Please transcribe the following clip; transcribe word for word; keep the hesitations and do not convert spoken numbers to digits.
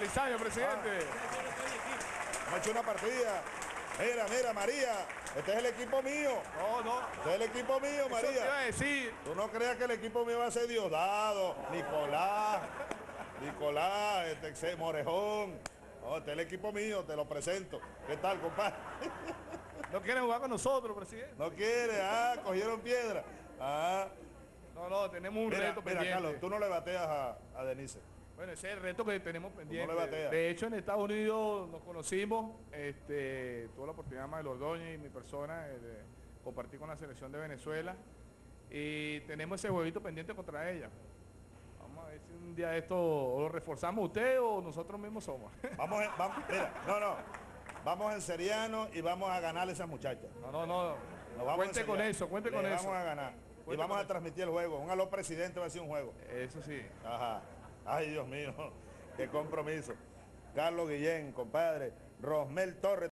Feliz año, presidente. Ah. Hemos hecho una partida. Mira, mira, María, este es el equipo mío. No, no. Este es el equipo mío, María. Eso te iba a decir. Tú no creas que el equipo mío va a ser Diosdado, Nicolás, Nicolás, este, Morejón. No, este es el equipo mío, te lo presento. ¿Qué tal, compadre? No quieren jugar con nosotros, presidente. No quiere, ah, cogieron piedra. Ah. No, no, tenemos un Mira, reto mira, pendiente. Carlos, tú no le bateas a, a Denise. Bueno, ese es el reto que tenemos pendiente. No le bateas. De hecho, en Estados Unidos nos conocimos, este, tuve la oportunidad, Manuel Ordóñez y mi persona, eh, de compartir con la selección de Venezuela. Y tenemos ese jueguito pendiente contra ella. Vamos a ver si un día esto o lo reforzamos usted o nosotros mismos somos. Vamos, en, vamos, mira, no, no. Vamos en seriano y vamos a ganarle a esa muchacha. No, no, no. Nos vamos Cuente en con seriano. eso, cuente Le con vamos eso. a ganar. Cuente Y vamos con a transmitir el juego. Un aló presidente va a ser un juego. Eso sí. Ajá. Ay, Dios mío. Qué compromiso. Carlos Guillén, compadre. Rosmel Torres.